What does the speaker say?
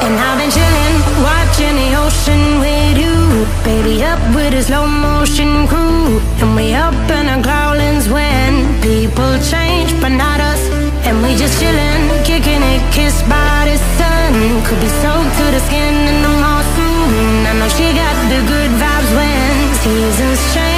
And I've been chillin', watching the ocean with you. Baby up with a slow motion crew. And we up in our growlings when people change, but not us. And we just chillin', kicking it, kissed by the sun. Could be soaked to the skin in the moss. I know she got the good vibes when seasons change.